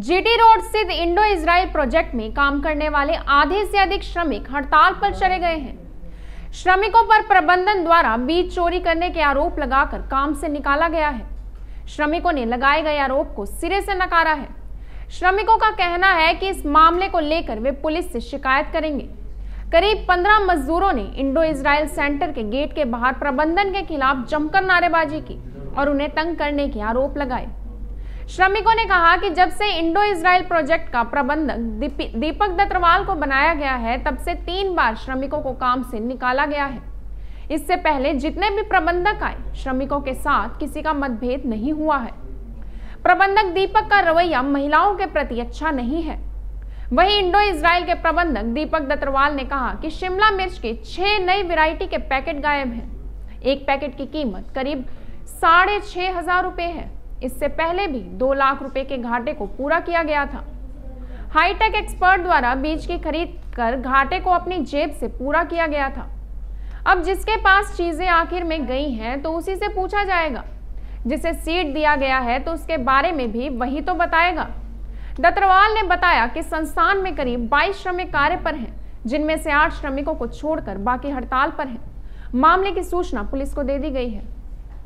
GT road स्थित Indo Israel project में काम करने वाले आधे से अधिक श्रमिक हड़ताल पर चले गए हैं। श्रमिकों पर प्रबंधन द्वारा बीज चोरी करने के आरोप लगाकर काम से निकाला गया है। श्रमिकों ने लगाए गए आरोप को सिरे से नकारा है। श्रमिकों का कहना है कि इस मामले को लेकर वे पुलिस से शिकायत करेंगे। करीब 15 मजदूरों ने इंडो इजराइल सेंटर के गेट के बाहर प्रबंधन के खिलाफ जमकर नारेबाजी की और उन्हें तंग करने के आरोप लगाए। श्रमिकों ने कहा कि जब से इंडो इजराइल प्रोजेक्ट का प्रबंधक दीपक दत्तरवाल को बनाया गया है, तब से 3 बार श्रमिकों को काम से निकाला गया है। इससे पहले जितने भी प्रबंधक आए, श्रमिकों के साथ किसी का मतभेद नहीं हुआ है। प्रबंधक दीपक का रवैया महिलाओं के प्रति अच्छा नहीं है। वहीं इंडो इजराइल के प्रबंधक दीपक दत्तरवाल ने कहा कि शिमला मिर्च के 6 नई वैरायटी के पैकेट गायब हैं। एक पैकेट की कीमत करीब 6,500 रुपए है। इससे पहले भी 2 लाख रुपए के घाटे को पूरा किया गया था। हाईटेक एक्सपर्ट द्वारा बीज की खरीद कर घाटे को अपनी जेब से पूरा किया गया था। अब जिसके पास चीजें आखिर में गई हैं, तो उसी से पूछा जाएगा। जिसे सीट दिया गया है, तो उसके बारे में भी वही तो बताएगा। दत्तरवाल ने बताया कि संस्थान में करीब 22 श्रमिक कार्य पर हैं, जिनमें से 8 श्रमिकों को छोड़कर बाकी हड़ताल पर हैं। मामले की सूचना पुलिस को दे दी गई है।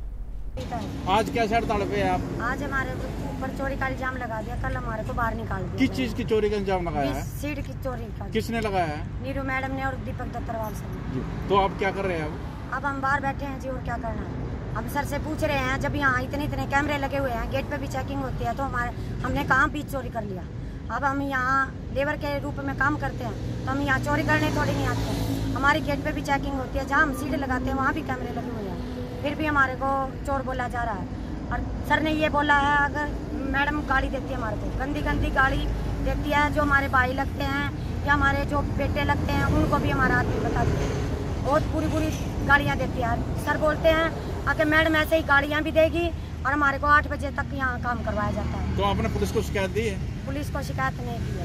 आज क्या हड़ताल पे है आप? आज हमारे ऊपर चोरी का इल्जाम लगा दिया। कल हमारे को बाहर निकाल दिया। किस चीज की चोरी का इल्जाम लगाया है? सीट की चोरी का। किसने लगाया है? नीरू मैडम ने और दीपक दत्तरवाल सर। तो आप क्या कर रहे हैं अब हम बाहर बैठे हैं जी, और क्या करना है। हम सर से पूछ रहे हैं, जब यहाँ इतने कैमरे लगे हुए हैं, गेट पे भी चेकिंग होती है, तो हमने कहाँ बीज चोरी कर लिया। अब हम यहाँ लेबर के रूप में काम करते हैं, तो हम यहाँ चोरी करने थोड़ी नहीं आते हैं। हमारी गेट पे भी चेकिंग होती है, जहाँ हम सीट लगाते हैं वहाँ भी कैमरे लगे हुए हैं, फिर भी हमारे को चोर बोला जा रहा है। और सर ने ये बोला है, अगर मैडम गाड़ी देती है हमारे को, गंदी गंदी गाड़ी देती है, जो हमारे भाई लगते हैं या हमारे जो बेटे लगते हैं, उनको भी हमारा आदमी बता देते हैं। बहुत बुरी गाड़ियाँ देती है। सर बोलते हैं आके मैडम ऐसे ही गाड़ियाँ भी देगी, और हमारे को 8 बजे तक यहाँ काम करवाया जाता है। तो आपने पुलिस को शिकायत दी है? पुलिस को शिकायत नहीं की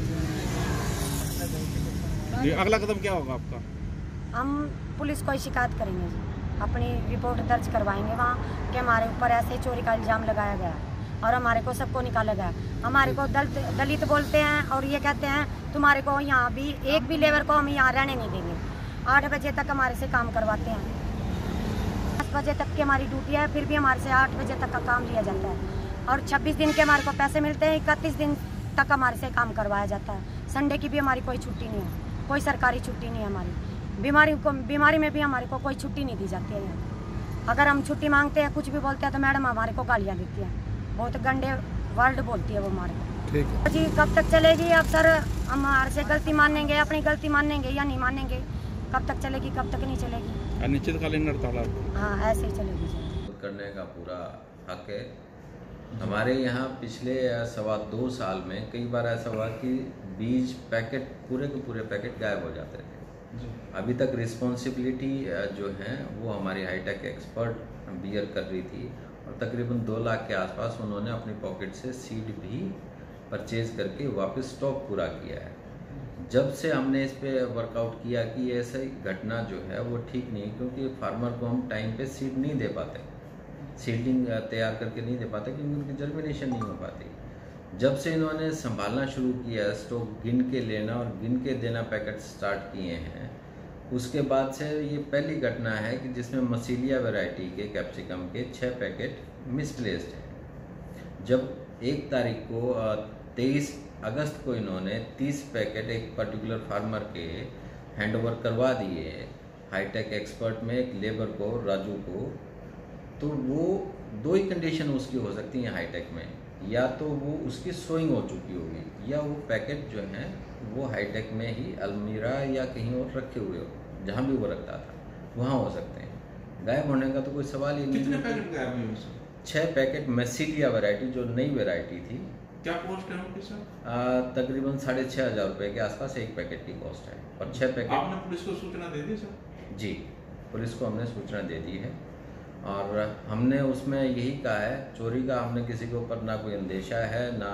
है जी। अगला कदम क्या होगा आपका? हम पुलिस को ही शिकायत करेंगे जी, अपनी रिपोर्ट दर्ज करवाएंगे वहाँ कि हमारे ऊपर ऐसे चोरी का इल्जाम लगाया गया और हमारे को सबको निकाला गया। हमारे को दलित बोलते हैं और ये कहते हैं तुम्हारे को यहाँ भी एक भी लेबर को हम यहाँ रहने नहीं देंगे। 8 बजे तक हमारे से काम करवाते हैं। 10 बजे तक की हमारी ड्यूटी है, फिर भी हमारे से 8 बजे तक का काम लिया जाता है। और 26 दिन के हमारे को पैसे मिलते हैं। 31 दिन तक हमारे से काम करवाया जाता है। संडे की भी हमारी कोई छुट्टी नहीं है, कोई सरकारी छुट्टी नहीं है। हमारी बीमारी में भी हमारे को कोई छुट्टी नहीं दी जाती है। अगर हम छुट्टी मांगते हैं, कुछ भी बोलते हैं, तो मैडम हमारे को गालियाँ देती है। बहुत गंदे वर्ड बोलती है वो हमारे को। ठीक है जी, कब तक चलेगी? अब सर हमारे से गलती मानेंगे, अपनी गलती मानेंगे या नहीं मानेंगे? कब तक चलेगी, कब तक नहीं चलेगी? अनिश्चितकालीन हड़ताल? हाँ, ऐसे ही चलेगी जी। करने का पूरा हक है। हमारे यहाँ पिछले 2.25 साल में कई बार ऐसा हुआ कि बीज पैकेट पूरे के पूरे पैकेट गायब हो जाते थे। अभी तक रिस्पॉन्सिबिलिटी जो है वो हमारी हाईटेक एक्सपर्ट बियर कर रही थी, और तकरीबन 2 लाख के आसपास उन्होंने अपनी पॉकेट से सीड भी परचेज करके वापस स्टॉक पूरा किया है। जब से हमने इस पे वर्कआउट किया कि ऐसा घटना जो है वो ठीक नहीं, क्योंकि फार्मर को हम टाइम पे सीड नहीं दे पाते, सीडिंग तैयार करके नहीं दे पाते, क्योंकि उनकी जर्मिनेशन नहीं हो पाती। जब से इन्होंने संभालना शुरू किया, स्टॉक गिन के लेना और गिन के देना पैकेट स्टार्ट किए हैं, उसके बाद से ये पहली घटना है कि जिसमें मसीलिया वैरायटी के कैप्सिकम के 6 पैकेट मिसप्लेस्ड हैं। जब 1 तारीख को 23 अगस्त को इन्होंने 30 पैकेट एक पर्टिकुलर फार्मर के हैंडओवर करवा दिए हाईटेक एक्सपर्ट में एक लेबर को, राजू को, तो वो 2 ही कंडीशन उसकी हो सकती हैं हाईटेक में, या तो वो उसकी सोइंग हो चुकी होगी, या वो पैकेट जो हैं वो हाईटेक में ही अलमीरा या कहीं और रखे हुए हो, जहाँ भी वो रखता था वहाँ हो सकते हैं। गायब होने का तो कोई सवाल ही नहीं। कितने पैकेट गायब हुए? 6 पैकेट मेसिलिया वैरायटी, जो नई वैरायटी थी। क्या कॉस्ट है उनकी सर? तकरीबन 6,500 रुपये के आसपास एक पैकेट की कॉस्ट है, और 6 पैकेट। आपने पुलिस को सूचना दे दी सर? जी, पुलिस को हमने सूचना दे दी है, और हमने उसमें यही कहा है, चोरी का हमने किसी के ऊपर ना कोई अंदेशा है, ना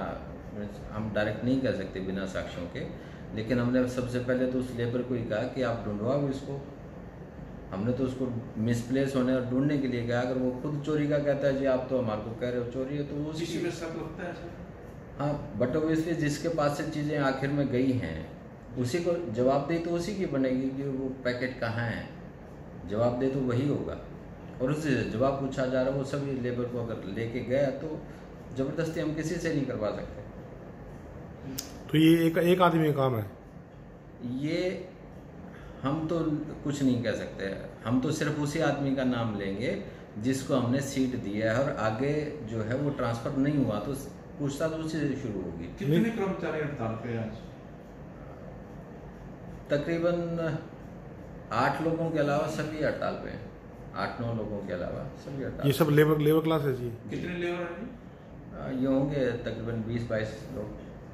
हम डायरेक्ट नहीं कह सकते बिना साक्ष्यों के, लेकिन हमने सबसे पहले तो उस लेबर को ही कहा कि आप ढूंढवाओ इसको। हमने तो उसको मिसप्लेस होने और ढूंढने के लिए कहा। अगर वो खुद चोरी का कहता है जी आप तो हमारे को कह रहे हो चोरी है, तो वो किसी में शक लगता है सर? हाँ, बट ऑब्वियसली जिसके पास से चीज़ें आखिर में गई हैं उसी को जवाबदेही तो उसी की बनेगी कि वो पैकेट कहाँ है। जवाबदेही तो वही होगा, और उससे जवाब पूछा जा रहा है वो सभी लेबर को अगर लेके गया तो ज़बरदस्ती हम किसी से नहीं करवा सकते। तो ये एक आदमी का काम है? ये हम तो कुछ नहीं कह सकते, हम तो सिर्फ उसी आदमी का नाम लेंगे जिसको हमने सीट दी है, और आगे जो है वो ट्रांसफ़र नहीं हुआ तो पूछताछ उसी से शुरू होगी। कितने कर्मचारी हड़ताल पे आज? तकरीबन 8 लोगों के अलावा सभी हड़ताल पे हैं। 8-9 लोगों के अलावा सभी हड़ताल। ये सब लेबर क्लास है जी? कितने लेबर हैं? ये होंगे तकरीबन 20-22 लोग।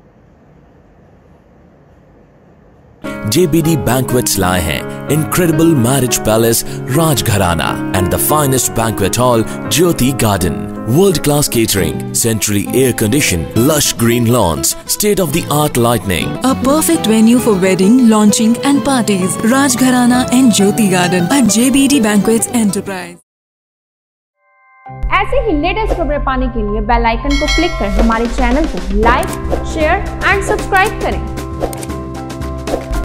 JBD Banquets लाए हैं Incredible Marriage Palace Rajgharana and the finest banquet hall Jyoti Garden. World-class catering, centrally air-conditioned, lush green lawns, state-of-the-art lighting. A perfect venue for wedding, launching and parties. Rajgharana and Jyoti Garden at JBD Banquets Enterprise. ऐसे ही latest खबरें पाने के लिए bell icon को click कर हमारे channel को like, share and subscribe करें।